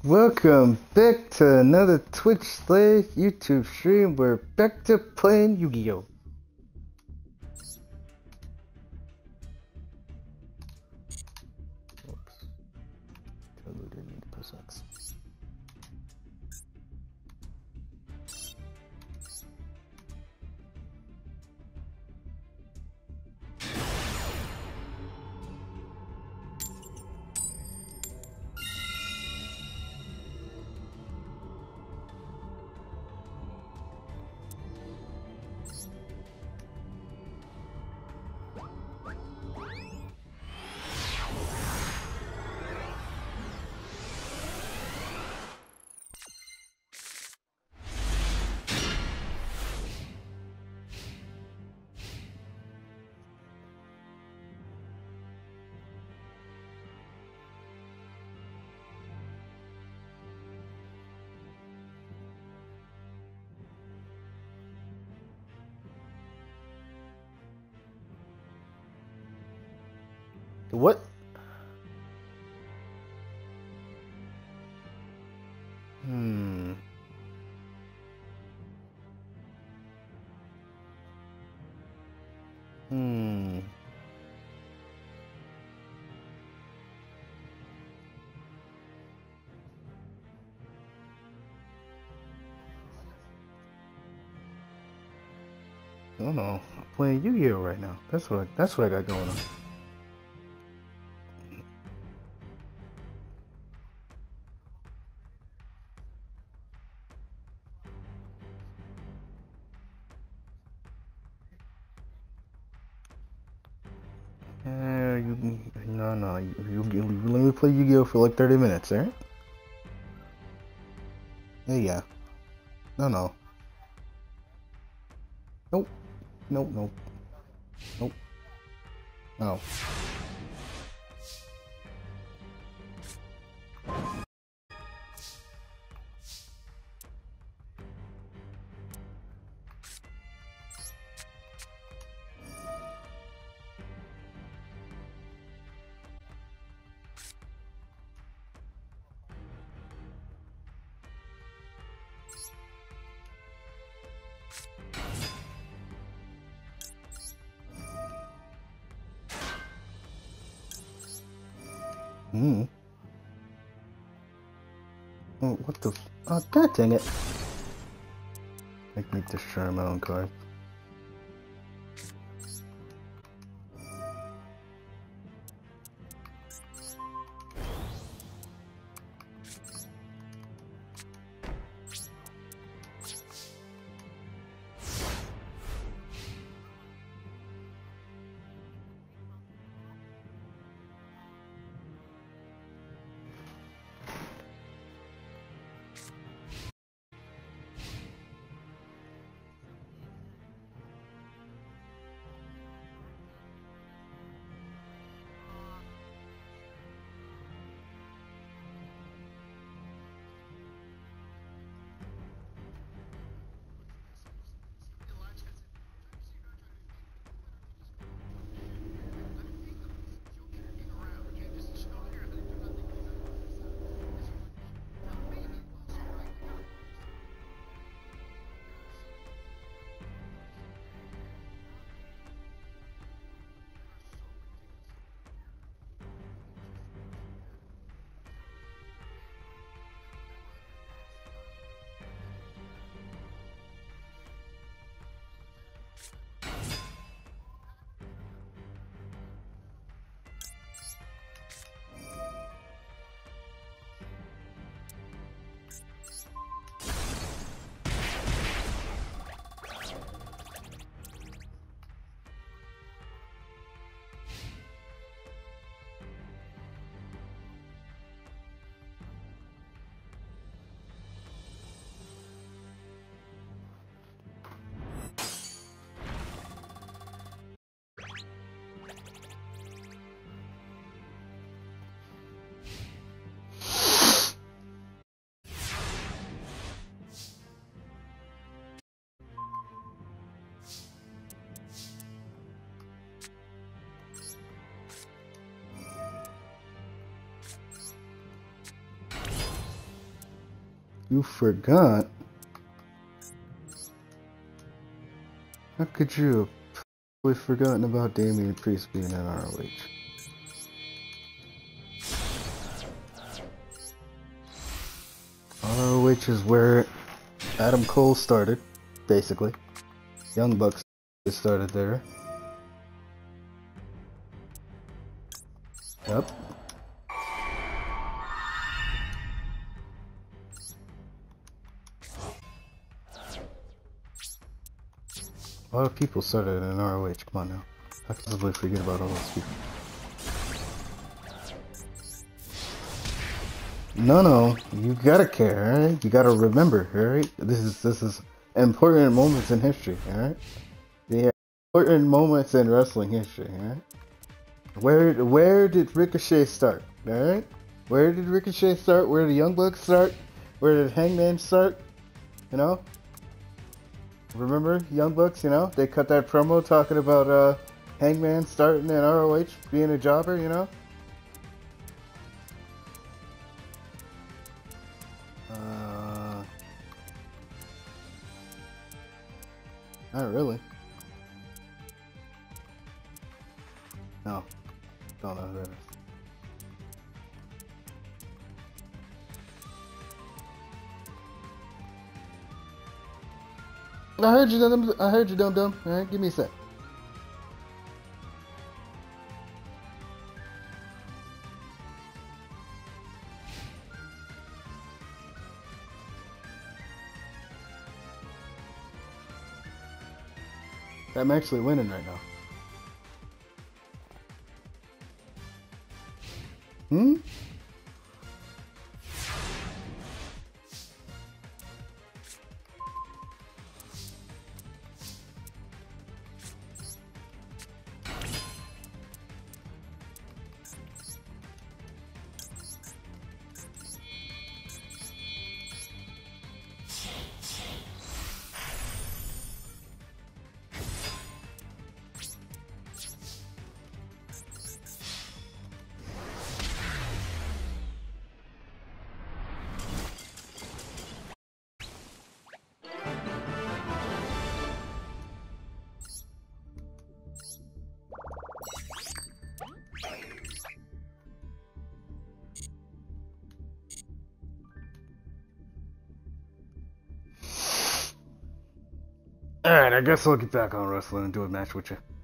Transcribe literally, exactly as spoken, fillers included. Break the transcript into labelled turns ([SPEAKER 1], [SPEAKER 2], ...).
[SPEAKER 1] Welcome back to another Twitch slash YouTube stream. We're back to playing Yu-Gi-Oh! Oops. Totally didn't need to press X. What? Hmm. Hmm. I don't know. I'm playing Yu-Gi-Oh! Right now. That's what. That's what I got going on. Uh, you, no, no. You, you, you let me play Yu-Gi-Oh! For like thirty minutes, alright? Yeah, yeah. No, no. Nope. Nope, nope. Nope. No. Hmm. Oh, what the? Oh, god dang it. Make me destroy my own card. You forgot? How could you have totally forgotten about Damian Priest being in R O H? R O H is where Adam Cole started, basically. Young Bucks started there. Yep. A lot of people started in R O H, come on now. I can totally forget about all those people. No, no, you gotta care, alright? You gotta remember, alright? This is this is important moments in history, alright? Yeah, important moments in wrestling history, alright? Where where did Ricochet start, alright? Where did Ricochet start? Where did the Young Bucks start? Where did Hangman start? You know? Remember Young Bucks, you know? They cut that promo talking about uh, Hangman starting in R O H, being a jobber, you know? Uh, not really. No, don't know who that is. I heard you, dum. I heard you, dum dum. All right, give me a sec. I'm actually winning right now. Hmm? Alright, I guess I'll get back on wrestling and do a match with you.